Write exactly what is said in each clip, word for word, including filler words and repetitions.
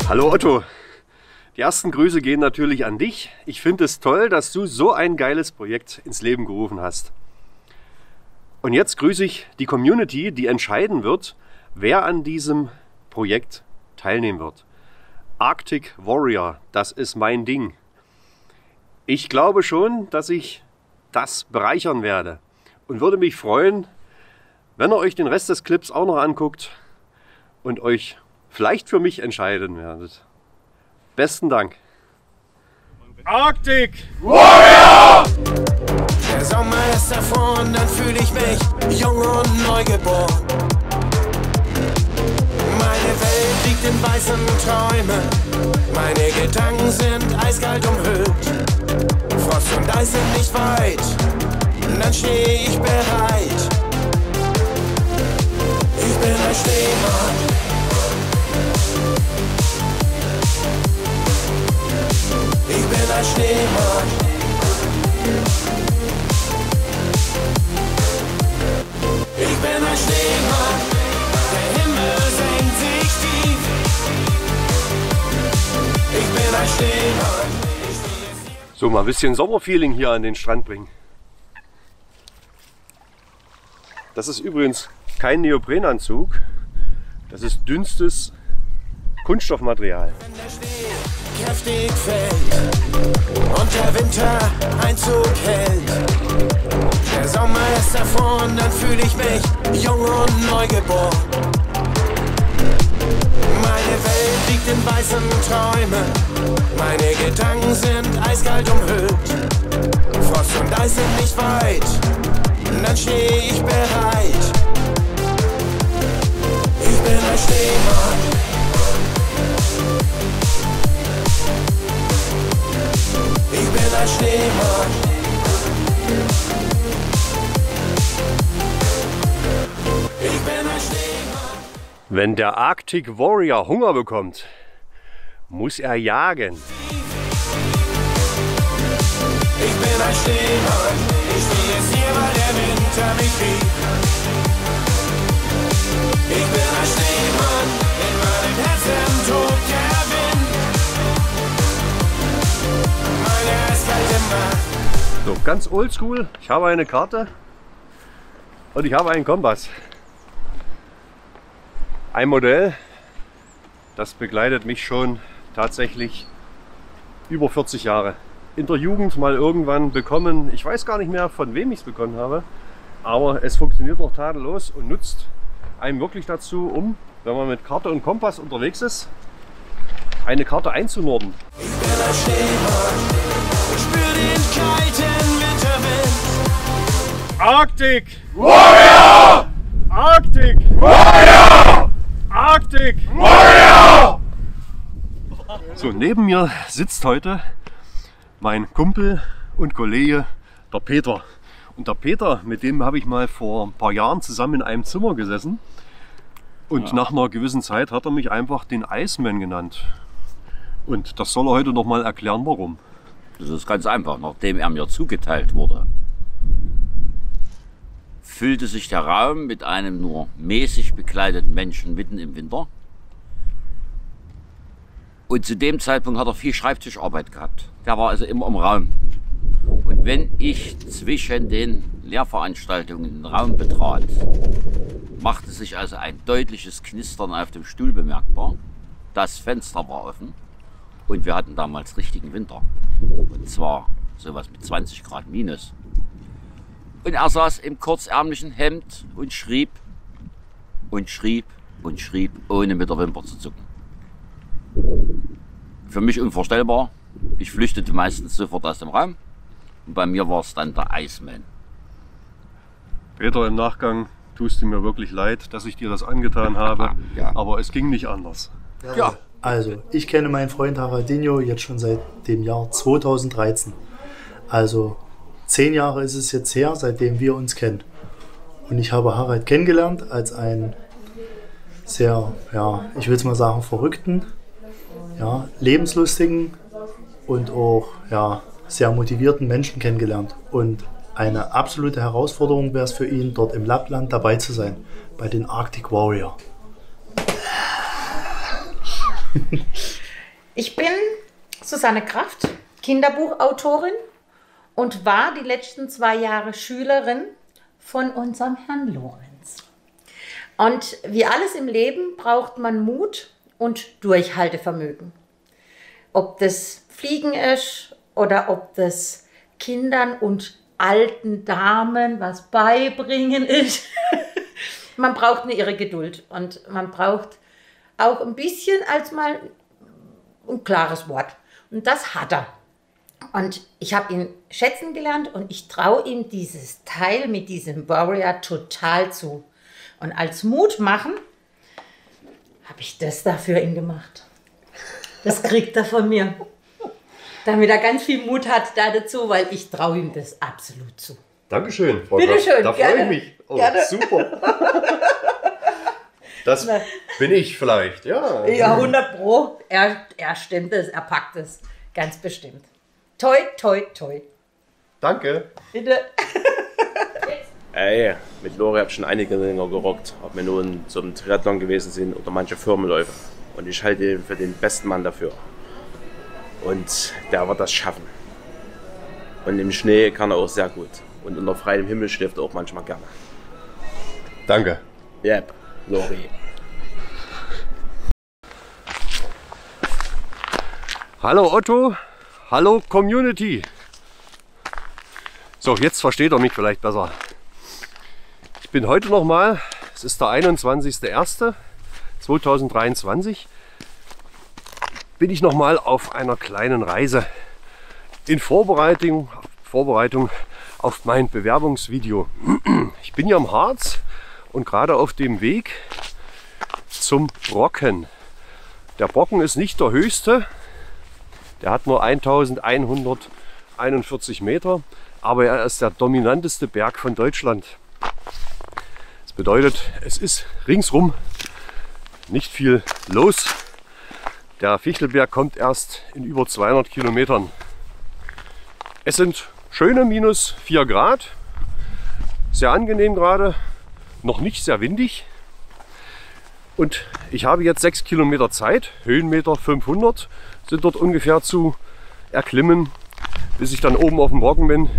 Hallo Otto, die ersten Grüße gehen natürlich an dich. Ich finde es toll, dass du so ein geiles Projekt ins Leben gerufen hast. Und jetzt grüße ich die Community, die entscheiden wird, wer an diesem Projekt teilnehmen wird. Arctic Warrior, das ist mein Ding. Ich glaube schon, dass ich das bereichern werde und würde mich freuen, wenn ihr euch den Rest des Clips auch noch anguckt und euch vielleicht für mich entscheiden werdet. Besten Dank. Arctic Warrior! Der Sommer ist davon, dann fühle ich mich jung und neugeboren. Meine Welt liegt in weißen Träumen, meine Gedanken sind eiskalt umhüllt. Frost und Eis sind nicht weit, dann stehe ich bereit. Ich bin ein Schneemann. Ich bin ein Schneemann. Ich bin ein Schneemann. Der Himmel senkt sich tief. Ich bin ein Schneemann. So, mal ein bisschen Sommerfeeling hier an den Strand bringen. Das ist übrigens kein Neoprenanzug. Das ist dünnstes Kunststoffmaterial. Wenn der Schnee kräftig fällt und der Winter Einzug hält, der Sommer ist davon, dann fühle ich mich jung und neugeboren. Meine Welt liegt in weißen Träumen, meine Gedanken sind eiskalt umhüllt. Frost und Eis sind nicht weit, dann stehe ich bereit. Ich bin ein Schneemann. Ich bin ein Schneemann. Ich bin ein Schneemann. Wenn der Arctic Warrior Hunger bekommt, muss er jagen. Ich bin ein Schneemann. Ich stehe jetzt hier, weil der Winter mich liebt. Ich bin ein Schneemann. In meinem Herzen tobt der Wind. Meine eiskalte Macht. So, ganz oldschool. Ich habe eine Karte und ich habe einen Kompass. Ein Modell, das begleitet mich schon tatsächlich über vierzig Jahre. In der Jugend mal irgendwann bekommen, ich weiß gar nicht mehr, von wem ich es bekommen habe, aber es funktioniert noch tadellos und nutzt einem wirklich dazu, um, wenn man mit Karte und Kompass unterwegs ist, eine Karte einzunorden. Ich bin ein Schneemann. Ich spür den kalten Winterwind. Arctic Warrior! Arctic Warrior! Arctic Warrior! So, neben mir sitzt heute mein Kumpel und Kollege, der Peter. Und der Peter, mit dem habe ich mal vor ein paar Jahren zusammen in einem Zimmer gesessen. Und ja, nach einer gewissen Zeit hat er mich einfach den Iceman genannt. Und das soll er heute noch mal erklären, warum. Das ist ganz einfach. Nachdem er mir zugeteilt wurde, füllte sich der Raum mit einem nur mäßig bekleideten Menschen mitten im Winter. Und zu dem Zeitpunkt hat er viel Schreibtischarbeit gehabt. Der war also immer im Raum. Und wenn ich zwischen den Lehrveranstaltungen den Raum betrat, machte sich also ein deutliches Knistern auf dem Stuhl bemerkbar. Das Fenster war offen und wir hatten damals richtigen Winter. Und zwar sowas mit zwanzig Grad minus. Und er saß im kurzärmlichen Hemd und schrieb und schrieb und schrieb, ohne mit der Wimper zu zucken. Für mich unvorstellbar. Ich flüchtete meistens sofort aus dem Raum. Und bei mir war es dann der Iceman. Peter, im Nachgang tust du mir wirklich leid, dass ich dir das angetan habe. Ja. Aber es ging nicht anders. Ja. Also, ich kenne meinen Freund Haraldinho jetzt schon seit dem Jahr zweitausenddreizehn. Also, zehn Jahre ist es jetzt her, seitdem wir uns kennen. Und ich habe Harald kennengelernt als einen sehr, ja, ich will es mal sagen, verrückten, ja, lebenslustigen und auch, ja, sehr motivierten Menschen kennengelernt. Und eine absolute Herausforderung wäre es für ihn, dort im Lappland dabei zu sein, bei den Arctic Warrior. Ich bin Susanne Kraft, Kinderbuchautorin und war die letzten zwei Jahre Schülerin von unserem Herrn Lorenz. Und wie alles im Leben braucht man Mut und Durchhaltevermögen. Ob das Fliegen ist oder ob das Kindern und alten Damen was beibringen ist. Man braucht eine irre Geduld und man braucht auch ein bisschen als mal ein klares Wort. Und das hat er. Und ich habe ihn schätzen gelernt und ich traue ihm dieses Teil mit diesem Warrior total zu. Und als Mut machen habe ich das da für ihn gemacht. Das kriegt er von mir. Damit er ganz viel Mut hat da dazu, weil ich traue ihm das absolut zu. Dankeschön, Frau Bitte Kraft. schön, Da freue ich mich. Oh, gerne. super. Das Na. bin ich vielleicht, ja. Ja, hundert Pro. Er, er stimmt es, er packt es. Ganz bestimmt. Toi, toi, toi. Danke. Bitte. Ey, mit Lore habe ich schon einige länger gerockt, ob wir nun zum Triathlon gewesen sind oder manche Firmenläufe. Und ich halte ihn für den besten Mann dafür. Und der wird das schaffen. Und im Schnee kann er auch sehr gut. Und unter freiem Himmel schläft er auch manchmal gerne. Danke. Yep, Lori. Hallo Otto, hallo Community. So, jetzt versteht er mich vielleicht besser. Ich bin heute noch mal, es ist der einundzwanzigster erster zweitausenddreiundzwanzig, bin ich noch mal auf einer kleinen Reise in Vorbereitung, Vorbereitung auf mein Bewerbungsvideo. Ich bin hier im Harz und gerade auf dem Weg zum Brocken. Der Brocken ist nicht der höchste, der hat nur eintausendeinhunderteinundvierzig Meter, aber er ist der dominanteste Berg von Deutschland. Das bedeutet, es ist ringsrum nicht viel los. Der Fichtelberg kommt erst in über zweihundert Kilometern. Es sind schöne minus vier Grad, sehr angenehm gerade, noch nicht sehr windig. Und ich habe jetzt sechs Kilometer Zeit, Höhenmeter fünfhundert sind dort ungefähr zu erklimmen, bis ich dann oben auf dem Brocken bin.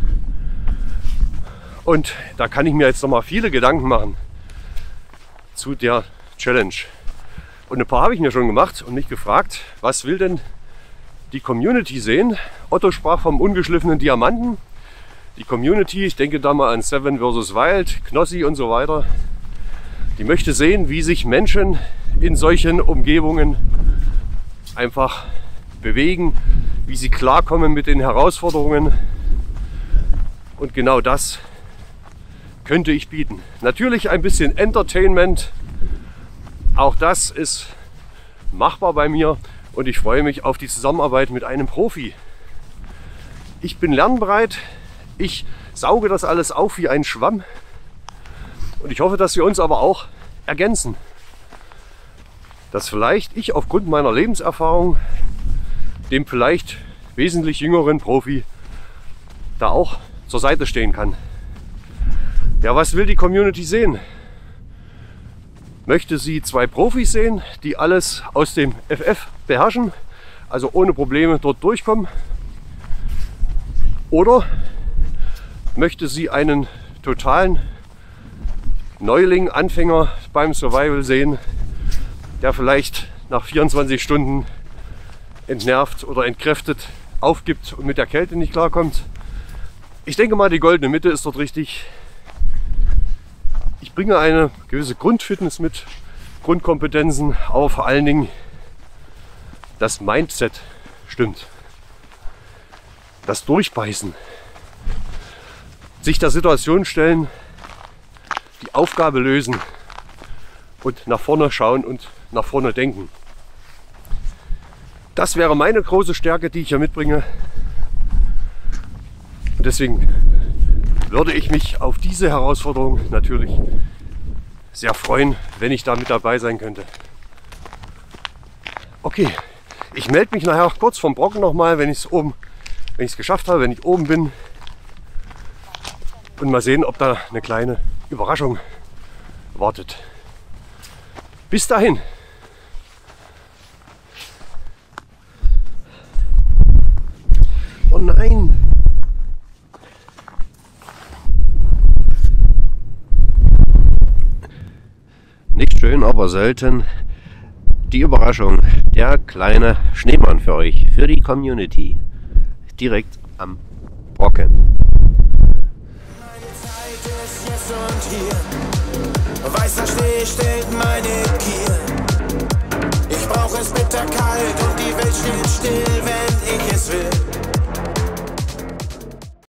Und da kann ich mir jetzt noch mal viele Gedanken machen zu der Challenge. Und ein paar habe ich mir schon gemacht und mich gefragt, was will denn die Community sehen? Otto sprach vom ungeschliffenen Diamanten. Die Community, ich denke da mal an Seven versus Wild, Knossi und so weiter, die möchte sehen, wie sich Menschen in solchen Umgebungen einfach bewegen, wie sie klarkommen mit den Herausforderungen. Und genau das könnte ich bieten. Natürlich ein bisschen Entertainment, auch das ist machbar bei mir und ich freue mich auf die Zusammenarbeit mit einem Profi. Ich bin lernbereit, ich sauge das alles auf wie ein Schwamm und ich hoffe, dass wir uns aber auch ergänzen. Dass vielleicht ich aufgrund meiner Lebenserfahrung dem vielleicht wesentlich jüngeren Profi da auch zur Seite stehen kann. Ja, was will die Community sehen? Möchte sie zwei Profis sehen, die alles aus dem F F beherrschen, also ohne Probleme dort durchkommen? Oder möchte sie einen totalen Neuling, Anfänger beim Survival sehen, der vielleicht nach vierundzwanzig Stunden entnervt oder entkräftet aufgibt und mit der Kälte nicht klarkommt? Ich denke mal, die goldene Mitte ist dort richtig. Ich bringe eine gewisse Grundfitness mit, Grundkompetenzen, aber vor allen Dingen das Mindset stimmt. Das Durchbeißen, sich der Situation stellen, die Aufgabe lösen und nach vorne schauen und nach vorne denken. Das wäre meine große Stärke, die ich hier mitbringe. Und deswegen würde ich mich auf diese Herausforderung natürlich sehr freuen, wenn ich da mit dabei sein könnte. Okay, ich melde mich nachher kurz vom Brocken nochmal, wenn ich es oben, wenn ich es geschafft habe, wenn ich oben bin. Und mal sehen, ob da eine kleine Überraschung wartet. Bis dahin. schön, aber selten. Die Überraschung, der kleine Schneemann für euch, für die Community. Direkt am Brocken. Meine Zeit ist jetzt und hier. Weißer Schnee stellt meine Gier. Ich brauch es bitterkalt und die Welt steht still, wenn ich es will.